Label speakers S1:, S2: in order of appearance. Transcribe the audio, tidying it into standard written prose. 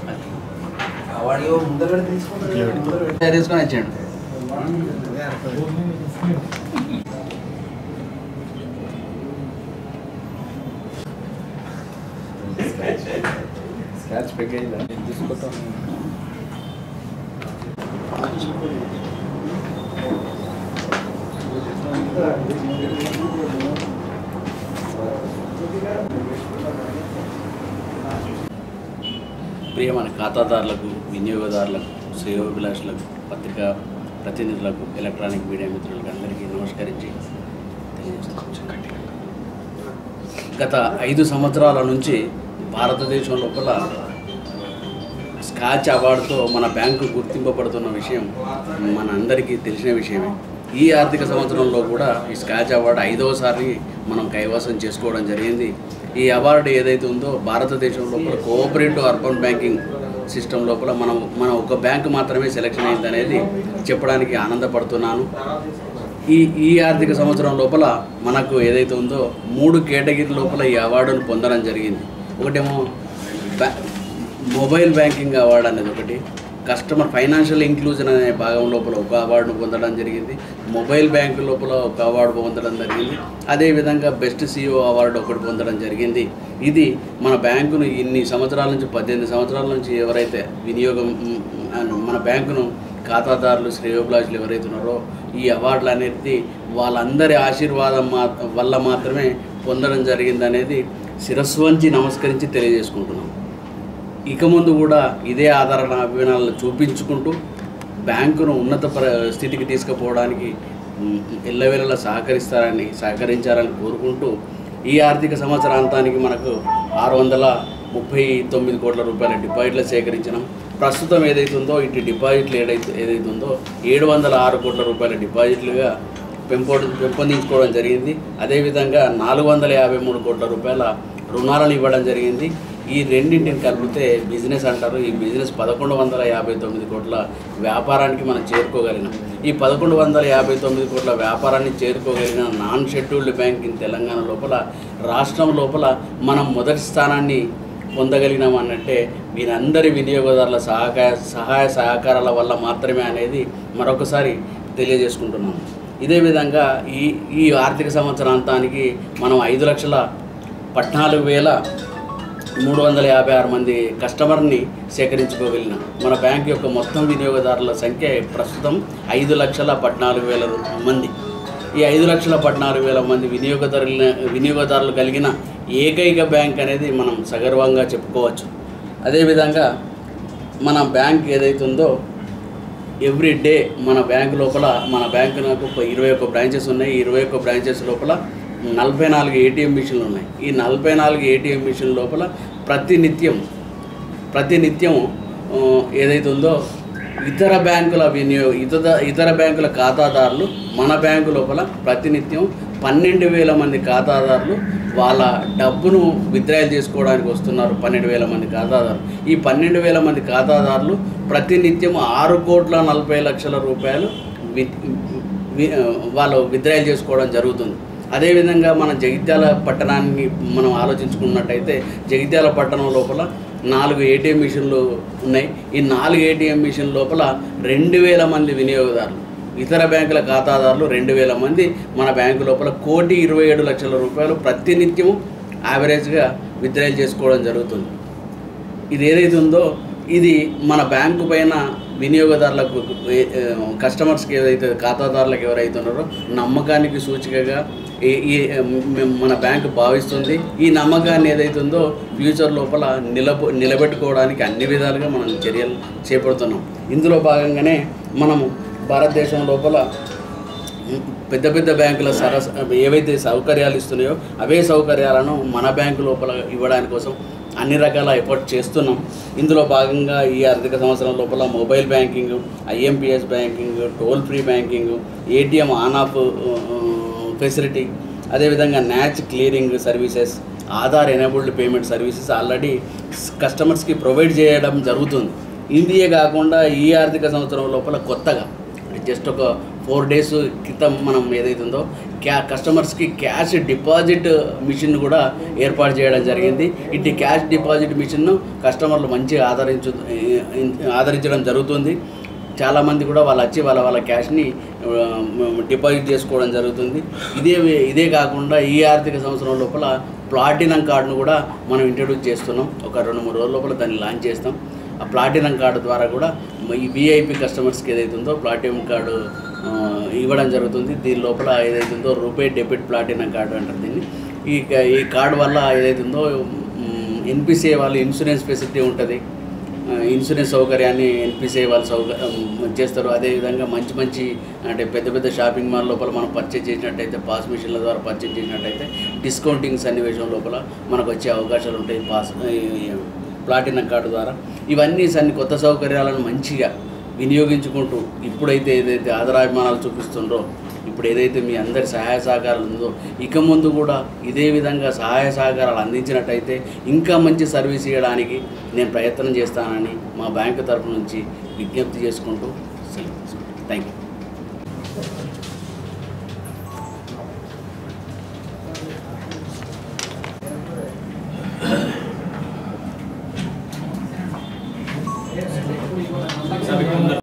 S1: తీసుకొని వచ్చాడు. Scratch package తీసుకుంటాం. ప్రియమైన ఖాతాదారులకు, వినియోగదారులకు, శ్రేయోభిలాషులకు, పత్రికా ప్రతినిధులకు, ఎలక్ట్రానిక్ మీడియా మిత్రులకు అందరికీ నమస్కరించి తెలియజేస్తున్నాను. గత 5 సంవత్సరాల నుంచి భారతదేశం లోపల స్కాచ్ అవార్డుతో మన బ్యాంకు గుర్తింపబడుతున్న విషయం మన అందరికీ తెలిసిన విషయమే. ఈ ఆర్థిక సంవత్సరంలో కూడా ఈ స్కాచ్ అవార్డు 5వసారి మనం కైవసం చేసుకోవడం జరిగింది. ఈ అవార్డు ఏదైతే ఉందో భారతదేశం లోపల కోఆపరేటివ్ అర్బన్ బ్యాంకింగ్ సిస్టమ్ లోపల మన ఒక బ్యాంకు మాత్రమే సెలెక్షన్ అయింది అనేది చెప్పడానికి ఆనందపడుతున్నాను. ఈ ఆర్థిక సంవత్సరం లోపల మనకు ఏదైతే ఉందో 3 కేటగిరీ లోపల ఈ అవార్డును పొందడం జరిగింది. ఒకటేమో మొబైల్ బ్యాంకింగ్ అవార్డు అనేది ఒకటి, కస్టమర్ ఫైనాన్షియల్ ఇంక్లూజన్ అనే భాగం లోపల ఒక అవార్డును పొందడం జరిగింది, మొబైల్ బ్యాంకు లోపల ఒక అవార్డు పొందడం జరిగింది, అదేవిధంగా బెస్ట్ CEO అవార్డు ఒకటి పొందడం జరిగింది. ఇది మన బ్యాంకును ఇన్ని సంవత్సరాల నుంచి 18 సంవత్సరాల నుంచి ఎవరైతే మన బ్యాంకును ఖాతాదారులు, శ్రేయోభిలాషులు ఎవరైతే ఉన్నారో ఈ అవార్డులు అనేది వాళ్ళందరి ఆశీర్వాదం వల్ల మాత్రమే పొందడం జరిగింది అనేది శిరస్సు వంచి నమస్కరించి తెలియజేసుకుంటున్నాం. ఇక ముందు కూడా ఇదే ఆదరణ అభిమానాలను చూపించుకుంటూ బ్యాంకును ఉన్నత స్థితికి తీసుకుపోవడానికి ఎల్లవేళలా సహకరించాలని కోరుకుంటూ ఈ ఆర్థిక సంవత్సరాంతానికి మనకు 639 కోట్ల రూపాయల డిపాజిట్లు సేకరించినాం. ప్రస్తుతం ఏదైతుందో ఇటు డిపాజిట్లు ఏదైతుందో 706 కోట్ల రూపాయల డిపాజిట్లుగా పెంపొందించుకోవడం జరిగింది. అదేవిధంగా 453 కోట్ల రూపాయల రుణాలను ఇవ్వడం జరిగింది. ఈ రెండింటిని కలిపితే బిజినెస్ అంటారు. ఈ బిజినెస్ 1159 కోట్ల వ్యాపారానికి మనం చేరుకోగలిగినాం. ఈ 1159 కోట్ల వ్యాపారాన్ని చేరుకోగలిగిన non scheduled bank in Telangana లోపల, రాష్ట్రం లోపల మనం మొదటి స్థానాన్ని పొందగలిగినాం అన్నట్టే వీరందరి వినియోగదారుల సహాయ సహకారాల వల్ల మాత్రమే అనేది మరొకసారి తెలియజేసుకుంటున్నాము. ఇదే విధంగా ఈ ఆర్థిక సంవత్సరాంతానికి మనం 5,14,356 మంది కస్టమర్ని సేకరించుకోగలిగినాం. మన బ్యాంక్ యొక్క మొత్తం వినియోగదారుల సంఖ్య ప్రస్తుతం 5,14,000 మంది. ఈ 5,14,000 మంది వినియోగదారులు కలిగిన ఏకైక బ్యాంక్ అనేది మనం సగర్వంగా చెప్పుకోవచ్చు. అదేవిధంగా మన బ్యాంక్ ఏదైతే ఉందో ఎవ్రీ డే మన బ్యాంకు లోపల మన బ్యాంకు నాకు 21 బ్రాంచెస్ ఉన్నాయి. ఈ 21 బ్రాంచెస్ లోపల 44 ATM మిషన్లు ఉన్నాయి. ఈ 44 ATM మిషన్ల లోపల ప్రతినిత్యం ఏదైతే ఉందో ఇతర బ్యాంకుల ఖాతాదారులు మన బ్యాంకు లోపల ప్రతినిత్యం 12,000 మంది ఖాతాదారులు వాళ్ళ డబ్బును విత్డ్రాయల్ చేసుకోవడానికి వస్తున్నారు. 12,000 మంది ఖాతాదారులు. ఈ 12,000 మంది ఖాతాదారులు ప్రతినిత్యం 6,40,00,000 రూపాయలు వాళ్ళు విత్డ్రాయల్ చేసుకోవడం జరుగుతుంది. అదేవిధంగా మన జగిత్యాల పట్టణాన్ని మనం ఆలోచించుకున్నట్టయితే జగిత్యాల పట్టణం లోపల 4 ATM మిషన్లు ఉన్నాయి. ఈ 4 ATM మిషన్ లోపల 2,000 మంది వినియోగదారులు, ఇతర బ్యాంకుల ఖాతాదారులు 2,000 మంది మన బ్యాంకు లోపల 1,27,00,000 రూపాయలు ప్రతినిత్యం యావరేజ్గా విత్డ్రాయల్ చేసుకోవడం జరుగుతుంది. ఇది ఏదైతే ఉందో ఇది మన బ్యాంకు పైన వినియోగదారులకు, కస్టమర్స్కి ఏదైతే ఖాతాదారులకు ఎవరైతే ఉన్నారో నమ్మకానికి సూచికగా మన బ్యాంకు భావిస్తుంది. ఈ నమ్మకాన్ని ఏదైతే ఉందో ఫ్యూచర్ లోపల నిలబెట్టుకోవడానికి అన్ని విధాలుగా మనం చర్యలు చేపడుతున్నాం. ఇందులో భాగంగానే మనము భారతదేశం లోపల పెద్ద పెద్ద బ్యాంకుల ఏవైతే సౌకర్యాలు ఇస్తున్నాయో అవే సౌకర్యాలను మన బ్యాంకు లోపల ఇవ్వడానికి కోసం అన్ని రకాల ఎఫర్ట్ చేస్తున్నాం. ఇందులో భాగంగా ఈ ఆర్థిక సంవత్సరం లోపల mobile banking, IMPS banking, toll free banking, ATM on off facility, అదేవిధంగా NACH clearing services, Aadhaar enabled payment services already కస్టమర్స్కి ప్రొవైడ్ చేయడం జరుగుతుంది. ఇండియే కాకుండా ఈ ఆర్థిక సంవత్సరం లోపల కొత్తగా జస్ట్ ఒక 4 days క్రితం మనం ఏదైతే ఉందో కస్టమర్స్కి క్యాష్ డిపాజిట్ మిషన్ కూడా ఏర్పాటు చేయడం జరిగింది. ఇటు క్యాష్ డిపాజిట్ మిషన్ను కస్టమర్లు మంచిగా ఆదరించడం జరుగుతుంది. చాలామంది కూడా వాళ్ళు వచ్చి వాళ్ళ క్యాష్ని డిపాజిట్ చేసుకోవడం జరుగుతుంది. ఇదే కాకుండా ఈ ఆర్థిక సంవత్సరం లోపల ప్లాటినం కార్డును కూడా మనం ఇంట్రడ్యూస్ చేస్తున్నాం. ఒక 2-3 రోజుల లోపల దాన్ని లాంచ్ చేస్తాం. ఆ ప్లాటినం కార్డు ద్వారా కూడా ఈ విఐపి కస్టమర్స్కి ఏదైతే ఉందో ప్లాటినం కార్డు ఇవ్వడం జరుగుతుంది. దీని లోపల ఏదైతే ఉందో రూపే డెబిట్ ప్లాటినం కార్డు అంటారు దీన్ని. ఈ కార్డు వల్ల ఏదైతే ఉందో ఎన్పిసిఐ వాళ్ళు ఇన్సూరెన్స్ ఫెసిలిటీ ఉంటుంది. ఇన్సూరెన్స్ సౌకర్యాన్ని ఎన్పిసిఐ వాళ్ళు చేస్తారు. అదేవిధంగా మంచి అంటే పెద్ద షాపింగ్ మాల్ లోపల మనం పర్చేజ్ చేసినట్టయితే పాస్ మిషన్ల ద్వారా పర్చేజ్ చేసినట్టయితే డిస్కౌంటింగ్ సన్నివేశం లోపల మనకు వచ్చే అవకాశాలు ఉంటాయి ప్లాటినం కార్డు ద్వారా. ఇవన్నీ కొత్త సౌకర్యాలను మంచిగా వినియోగించుకుంటూ ఇప్పుడైతే ఏదైతే ఆదరాభిమానాలు చూపిస్తుండ్రో, ఇప్పుడు ఏదైతే మీ అందరి సహాయ సహకారాలు ఉందో ఇక ముందు కూడా ఇదే విధంగా సహాయ సహకారాలు అందించినట్టయితే ఇంకా మంచి సర్వీస్ ఇవ్వడానికి నేను ప్రయత్నం చేస్తానని మా బ్యాంకు తరఫు నుంచి విజ్ఞప్తి చేసుకుంటూ థ్యాంక్ యూ.